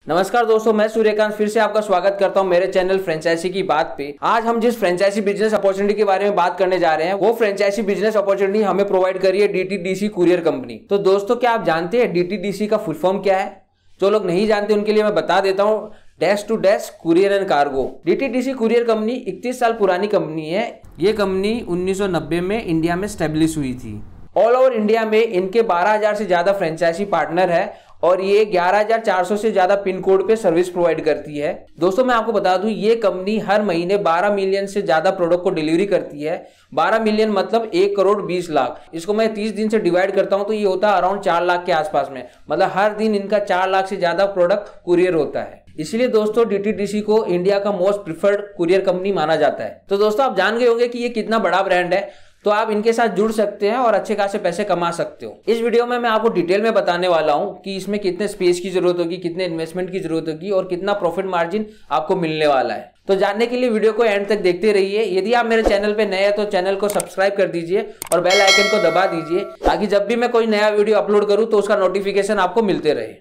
नमस्कार दोस्तों, मैं सूर्यकांत फिर से आपका स्वागत करता हूं मेरे चैनल फ्रेंचाइजी की बात पे। आज हम जिस फ्रेंचाइजी बिजनेस अपॉर्चुनिटी के बारे में बात करने जा रहे हैं वो फ्रेंचाइजी बिजनेस अपॉर्चुनिटी हमें प्रोवाइड करी है डीटीडीसी कुरियर कंपनी। तो दोस्तों, क्या आप जानते हैं डीटीडीसी का फुल फॉर्म क्या है? जो लोग नहीं जानते उनके लिए मैं बता देता हूँ, dash two dash courier and cargo. DTDC courier company 31 साल पुरानी कंपनी है। ये कंपनी 1990 में इंडिया में स्टैब्लिश हुई थी। ऑल ओवर इंडिया में इनके 12,000 से ज्यादा फ्रेंचाइजी पार्टनर है और ये 11,400 से ज्यादा पिन कोड पे सर्विस प्रोवाइड करती है। दोस्तों, मैं आपको बता दूं, ये कंपनी हर महीने 12 मिलियन से ज्यादा प्रोडक्ट को डिलीवरी करती है। 12 मिलियन मतलब 1 करोड़ 20 लाख। इसको मैं 30 दिन से डिवाइड करता हूं तो ये होता है अराउंड 4 लाख के आसपास में। मतलब हर दिन इनका 4 लाख से ज्यादा प्रोडक्ट कुरियर होता है। इसलिए दोस्तों, डीटीडीसी को इंडिया का मोस्ट प्रिफर्ड कुरियर कंपनी माना जाता है। तो दोस्तों, आप जान गए होंगे कि ये कितना बड़ा ब्रांड है, तो आप इनके साथ जुड़ सकते हैं और अच्छे खासे पैसे कमा सकते हो। इस वीडियो में मैं आपको डिटेल में बताने वाला हूं कि इसमें कितने स्पेस की जरूरत होगी, कितने इन्वेस्टमेंट की जरूरत होगी और कितना प्रॉफिट मार्जिन आपको मिलने वाला है। तो जानने के लिए वीडियो को एंड तक देखते रहिए। यदि आप मेरे चैनल पे नए हैं तो चैनल को सब्सक्राइब कर दीजिए और बेल आइकन को दबा दीजिए ताकि जब भी मैं कोई नया वीडियो अपलोड करूं तो उसका नोटिफिकेशन आपको मिलते रहे।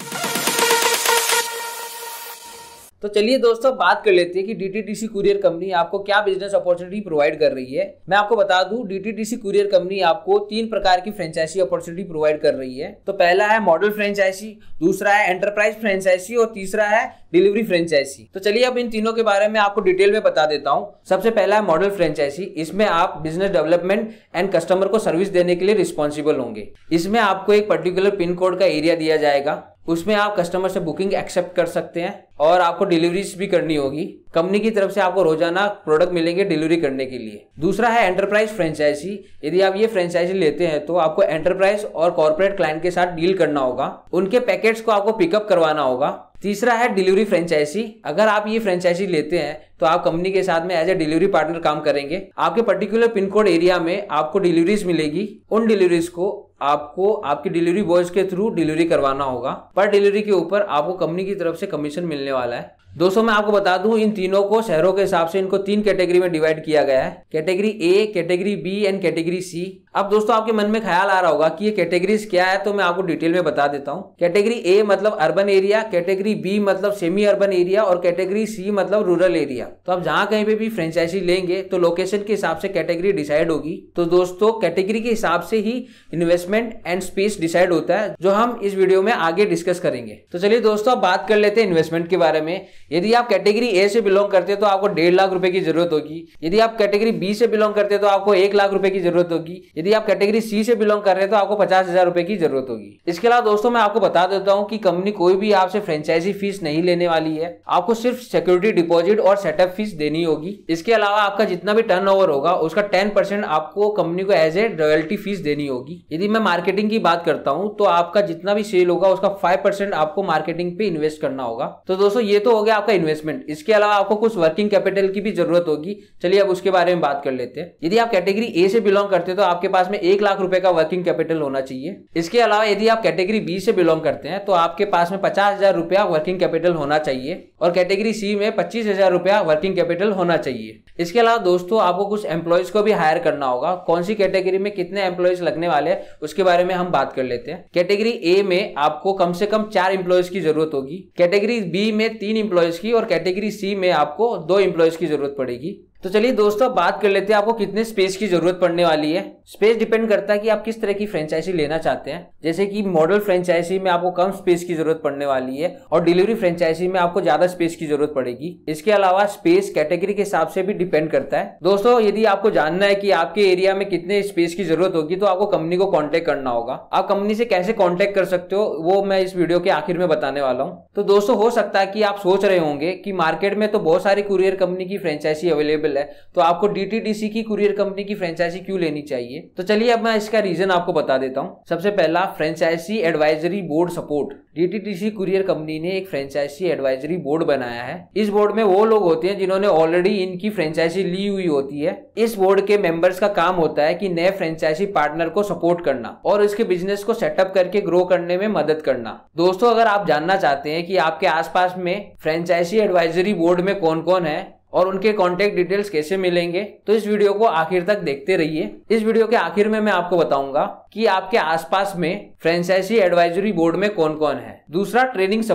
तो चलिए दोस्तों, बात कर लेते हैं कि डीटीडीसी कुरियर कंपनी आपको क्या बिजनेस अपॉर्चुनिटी प्रोवाइड कर रही है। मैं आपको बता दूं, डीटीडीसी कुरियर कंपनी आपको 3 प्रकार की फ्रेंचाइजी अपॉर्चुनिटी प्रोवाइड कर रही है। तो पहला है मॉडल फ्रेंचाइजी, दूसरा है एंटरप्राइज फ्रेंचाइजी और तीसरा है डिलीवरी फ्रेंचाइजी। तो चलिए अब इन तीनों के बारे में आपको डिटेल में बता देता हूं। सबसे पहला है मॉडल फ्रेंचाइजी। इसमें आप बिजनेस डेवलपमेंट एंड कस्टमर को सर्विस देने के लिए रिस्पॉन्सिबल होंगे। इसमें आपको एक पर्टिकुलर पिन कोड का एरिया दिया जाएगा, उसमें आप कस्टमर से बुकिंग एक्सेप्ट कर सकते हैं और आपको डिलीवरीज भी करनी होगी। कंपनी की तरफ से आपको रोजाना प्रोडक्ट मिलेंगे डिलीवरी करने के लिए। दूसरा है एंटरप्राइज फ्रेंचाइजी। यदि आप ये फ्रेंचाइजी लेते हैं तो आपको एंटरप्राइज और कॉर्पोरेट क्लाइंट के साथ डील करना होगा, उनके पैकेट्स को आपको पिकअप करवाना होगा। तीसरा है डिलीवरी फ्रेंचाइजी। अगर आप ये फ्रेंचाइजी लेते हैं तो आप कंपनी के साथ में एज ए डिलीवरी पार्टनर काम करेंगे। आपके पर्टिकुलर पिन कोड एरिया में आपको डिलीवरीज मिलेगी। उन डिलीवरीज को आपको आपके डिलीवरी बॉयज के थ्रू डिलीवरी करवाना होगा। पर डिलीवरी के ऊपर आपको कंपनी की तरफ से कमीशन मिलने वाला है। दोस्तों, मैं आपको बता दूं, इन तीनों को शहरों के हिसाब से इनको 3 कैटेगरी में डिवाइड किया गया है। Category A, category B and category C. अब दोस्तों, आपके मन में ख्याल आ रहा होगा कि ये कैटेगरीज क्या है, तो मैं आपको डिटेल में बता देता हूं। कैटेगरी ए मतलब अर्बन एरिया, कैटेगरी बी मतलब सेमी अर्बन एरिया और कैटेगरी सी मतलब रूरल एरिया। तो आप जहां कहीं पे भी फ्रेंचाइजी लेंगे तो लोकेशन के हिसाब से कैटेगरी डिसाइड होगी। तो दोस्तों, कैटेगरी के हिसाब से ही इन्वेस्टमेंट एंड स्पेस डिसाइड होता है, जो हम इस वीडियो में आगे डिस्कस करेंगे। तो चलिए दोस्तों, अब बात कर लेते हैं इन्वेस्टमेंट के बारे में। यदि आप कैटेगरी ए से बिलोंग करते हैं तो आपको 1.5 लाख रुपए की जरूरत होगी। यदि आप कैटेगरी बी से बिलोंग करते हैं तो आपको 1 लाख रुपए की जरूरत होगी। यदि आप कैटेगरी सी से बिलोंग कर रहे हैं तो आपको 50,000 रुपए की जरूरत होगी। इसके अलावा दोस्तों, मैं आपको बता देता हूं कि कंपनी कोई भी आपसे फ्रेंचाइजी फीस नहीं लेने वाली है। आपको सिर्फ सिक्योरिटी डिपॉजिट और सेटअप फीस देनी होगी। इसके अलावा आपका जितना भी टर्नओवर होगा उसका 10% आपको कंपनी को एज ए रॉयल्टी फीस देनी होगी। यदि मैं मार्केटिंग की बात करता हूं तो आपका जितना भी सेल होगा उसका 5% आपको मार्केटिंग पे इन्वेस्ट करना होगा। तो दोस्तों, ये तो हो गया आपका इन्वेस्टमेंट। इसके अलावा आपको कुछ वर्किंग कैपिटल की भी जरूरत होगी। चलिए अब उसके बारे में बात कर लेते हैं। यदि आप कैटेगरी ए से बिलोंग करते हैं तो आपके पास में 1 लाख रुपए का वर्किंग कैपिटल होना चाहिए। इसके अलावा यदि आप कैटेगरी बी से बिलोंग करते हैं तो आपके पास में 50,000 रुपया वर्किंग कैपिटल होना चाहिए और कैटेगरी सी में 25,000 रुपया वर्किंग कैपिटल होना चाहिए। इसके अलावा दोस्तों, आपको कुछ एम्प्लॉयज को भी हायर करना होगा। कौन सी कैटेगरी में कितने एम्प्लॉयज लगने वाले हैं उसके बारे में हम बात कर लेते हैं। कैटेगरी ए में आपको कम से कम 4 एम्प्लॉयज की जरूरत होगी, कैटेगरी बी में 3 एम्प्लॉयज की और कैटेगरी सी में आपको 2 एम्प्लॉयज की जरूरत पड़ेगी। तो चलिए दोस्तों, बात कर लेते हैं आपको कितने स्पेस की जरूरत पड़ने वाली है। स्पेस डिपेंड करता है कि आप किस तरह की फ्रेंचाइजी लेना चाहते हैं। जैसे कि मॉडल फ्रेंचाइजी में आपको कम स्पेस की जरूरत पड़ने वाली है और डिलीवरी फ्रेंचाइजी में आपको ज्यादा स्पेस की जरूरत पड़ेगी। इसके अलावा स्पेस कैटेगरी के हिसाब से भी डिपेंड करता है। दोस्तों, यदि आपको जानना है कि आपके एरिया में कितने स्पेस की जरूरत होगी तो आपको कंपनी को कॉन्टेक्ट करना होगा। आप कंपनी से कैसे कॉन्टेक्ट कर सकते हो वो मैं इस वीडियो के आखिर में बताने वाला हूँ। तो दोस्तों, हो सकता है कि आप सोच रहे होंगे कि मार्केट में तो बहुत सारी कुरियर कंपनी की फ्रेंचाइजी अवेलेबल है, तो आपको डीटीडीसी की कुरियर कंपनी की फ्रेंचाइजी क्यों लेनी चाहिए। तो चलिए अब मैं इसका रीजन आपको बता देता हूं। सबसे पहला, franchisee advisory board support. DTDC courier company ने एक फ्रेंचाइजी एडवाइजरी बोर्ड बनाया है। इस बोर्ड में वो लोग होते हैं जिन्होंने ऑलरेडी इनकी फ्रेंचाइजी ली हुई होती है। इस बोर्ड के मेंबर्स का काम होता है कि नए फ्रेंचाइजी पार्टनर को सपोर्ट करना और इसके बिजनेस को सेटअप करके ग्रो करने में मदद करना। दोस्तों, अगर आप जानना चाहते हैं कि आपके आसपास में फ्रेंचाइजी एडवाइजरी बोर्ड में कौन कौन है और उनके कॉन्टेक्ट डिटेल्स कैसे मिलेंगे, तो इस वीडियो को आखिर तक देखते रहिए। इस वीडियो के आखिर में मैं आपको बताऊंगा कि आपके आसपास में फ्रेंचाइजी एडवाइजरी बोर्ड में कौन कौन है। दूसरा, ट्रेनिंग सपोर्ट।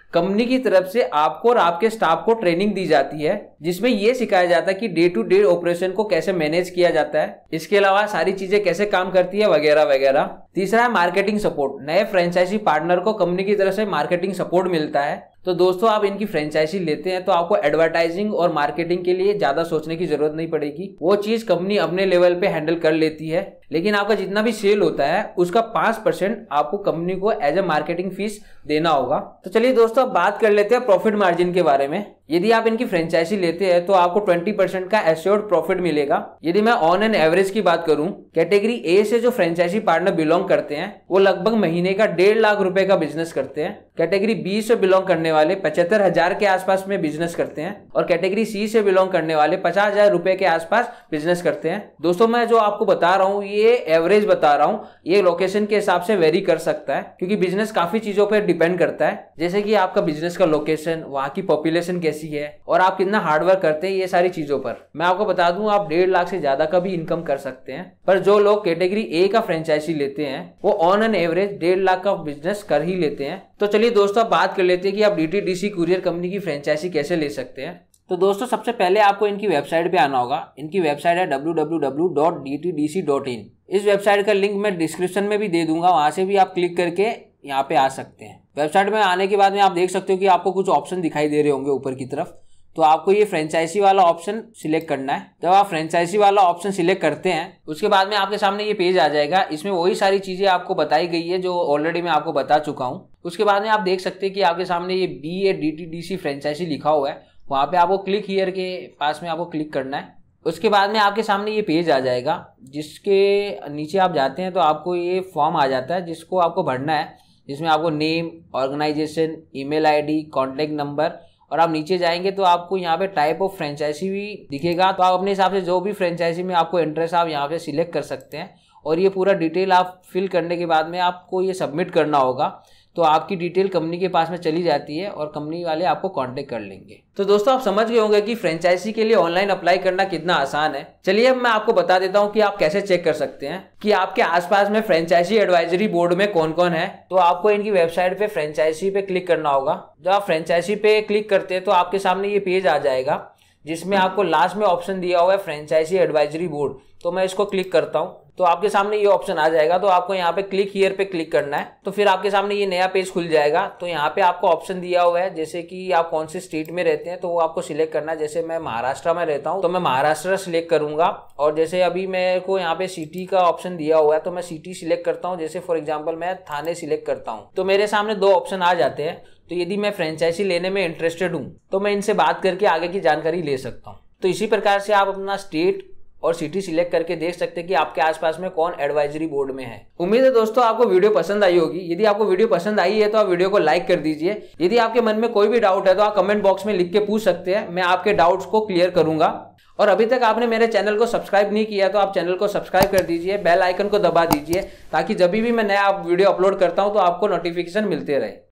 कंपनी की तरफ से आपको और आपके स्टाफ को ट्रेनिंग दी जाती है, जिसमें यह सिखाया जाता है कि डे टू डे ऑपरेशन को कैसे मैनेज किया जाता है, इसके अलावा सारी चीजें कैसे काम करती है वगैरह वगैरह। तीसरा है मार्केटिंग सपोर्ट। नए फ्रेंचाइजी पार्टनर को कंपनी की तरफ से मार्केटिंग सपोर्ट मिलता है। तो दोस्तों आप इनकी फ्रेंचाइजी लेते हैं तो आपको एडवर्टाइजिंग और मार्केटिंग के लिए ज्यादा सोचने की जरूरत नहीं पड़ेगी, वो चीज कंपनी अपने लेवल पे हैंडल कर लेती है। लेकिन आपका जितना भी सेल होता है उसका 5% आपको कंपनी को एज ए मार्केटिंग फीस देना होगा। तो चलिए दोस्तों अब बात कर लेते हैं प्रॉफिट मार्जिन के बारे में। यदि आप इनकी फ्रेंचाइजी लेते हैं तो आपको 20% का एश्योर्ड प्रॉफिट मिलेगा। यदि मैं ऑन एन एवरेज की बात करूं, कैटेगरी ए से जो फ्रेंचाइजी पार्टनर बिलोंग करते हैं वो लगभग महीने का 1.5 लाख रुपए का बिजनेस करते हैं। कैटेगरी बी से बिलोंग करने वाले 75,000 के आसपास में बिजनेस करते हैं और कैटेगरी सी से बिलोंग करने वाले 50,000 रुपए के आसपास बिजनेस करते हैं। दोस्तों मैं जो आपको बता रहा हूँ ये एवरेज बता रहा हूँ, ये लोकेशन के हिसाब से वेरी कर सकता है क्योंकि बिजनेस काफी चीजों पर डिपेंड करता है, जैसे कि आपका बिजनेस का लोकेशन, वहाँ की पॉपुलेशन कैसी है और आप कितना हार्डवर्क करते हैं, ये सारी चीजों पर। मैं आपको बता दूं आप 1.5 लाख से ज्यादा का भी इनकम कर सकते हैं, पर जो लोग कैटेगरी ए का फ्रेंचाइजी लेते हैं वो ऑन एन एवरेज 1.5 लाख का बिजनेस कर ही लेते हैं। तो चलिए दोस्तों अब बात कर लेते हैं कि आप DTDC कुरियर कंपनी की फ्रेंचाइजी कैसे ले सकते हैं। तो दोस्तों सबसे पहले आपको इनकी वेबसाइट पे आना होगा। इनकी वेबसाइट है www.dtdc.in। इस वेबसाइट का लिंक मैं डिस्क्रिप्शन में भी दे दूंगा, वहां से भी आप क्लिक करके यहाँ पे आ सकते हैं। वेबसाइट में आने के बाद में आप देख सकते हो कि आपको कुछ ऑप्शन दिखाई दे रहे होंगे ऊपर की तरफ, तो आपको ये फ्रेंचाइजी वाला ऑप्शन सिलेक्ट करना है। जब आप फ्रेंचाइजी वाला ऑप्शन सिलेक्ट करते हैं उसके बाद में आपके सामने ये पेज आ जाएगा। इसमें वही सारी चीजें आपको बताई गई है जो ऑलरेडी मैं आपको बता चुका हूँ। उसके बाद में आप देख सकते हैं कि आपके सामने ये DTDC फ्रेंचाइजी लिखा हुआ है, वहाँ पे आपको क्लिक हियर के पास में आपको क्लिक करना है। उसके बाद में आपके सामने ये पेज आ जाएगा, जिसके नीचे आप जाते हैं तो आपको ये फॉर्म आ जाता है जिसको आपको भरना है, जिसमें आपको name, organisation, email ID, contact number, और आप नीचे जाएंगे तो आपको यहाँ पे टाइप ऑफ फ्रेंचाइजी भी दिखेगा। तो आप अपने हिसाब से जो भी फ्रेंचाइजी में आपको इंटरेस्ट आप यहाँ पे सिलेक्ट कर सकते हैं और ये पूरा डिटेल आप फिल करने के बाद में आपको ये सबमिट करना होगा। तो आपकी डिटेल कंपनी के पास में चली जाती है और कंपनी वाले आपको कांटेक्ट कर लेंगे। तो दोस्तों आप समझ गए होंगे कि फ्रेंचाइजी के लिए ऑनलाइन अप्लाई करना कितना आसान है। चलिए अब मैं आपको बता देता हूं कि आप कैसे चेक कर सकते हैं कि आपके आसपास में फ्रेंचाइजी एडवाइजरी बोर्ड में कौन कौन है। तो आपको इनकी वेबसाइट पे फ्रेंचाइजी पे क्लिक करना होगा। जब आप फ्रेंचाइजी पे क्लिक करते हैं तो आपके सामने ये पेज आ जाएगा जिसमें आपको लास्ट में ऑप्शन दिया हुआ है फ्रेंचाइजी एडवाइजरी बोर्ड। तो मैं इसको क्लिक करता हूँ तो आपके सामने ये ऑप्शन आ जाएगा। तो आपको यहाँ पे क्लिक हियर पे क्लिक करना है तो फिर आपके सामने ये नया पेज खुल जाएगा। तो यहाँ पे आपको ऑप्शन दिया हुआ है जैसे कि आप कौन से स्टेट में रहते हैं तो वो आपको सिलेक्ट करना है। जैसे मैं महाराष्ट्र में रहता हूँ तो मैं महाराष्ट्र सिलेक्ट करूंगा, और जैसे अभी मेरे को यहाँ पे सिटी का ऑप्शन दिया हुआ है तो मैं सिटी सिलेक्ट करता हूँ। जैसे फॉर एग्जाम्पल मैं थाने सिलेक्ट करता हूँ। तो मेरे सामने 2 ऑप्शन आ जाते हैं। तो यदि मैं फ्रेंचाइजी लेने में इंटरेस्टेड हूँ तो मैं इनसे बात करके आगे की जानकारी ले सकता हूँ। तो इसी प्रकार से आप अपना स्टेट और सिटी सिलेक्ट करके देख सकते हैं कि आपके आसपास में कौन एडवाइजरी बोर्ड में है। उम्मीद है दोस्तों आपको वीडियो पसंद आई होगी। यदि आपको वीडियो पसंद आई है तो आप वीडियो को लाइक कर दीजिए। यदि आपके मन में कोई भी डाउट है तो आप कमेंट बॉक्स में लिख के पूछ सकते हैं, मैं आपके डाउट्स को क्लियर करूंगा। और अभी तक आपने मेरे चैनल को सब्सक्राइब नहीं किया तो आप चैनल को सब्सक्राइब कर दीजिए, बेल आइकन को दबा दीजिए ताकि जब भी मैं नया वीडियो अपलोड करता हूं तो आपको नोटिफिकेशन मिलते रहे।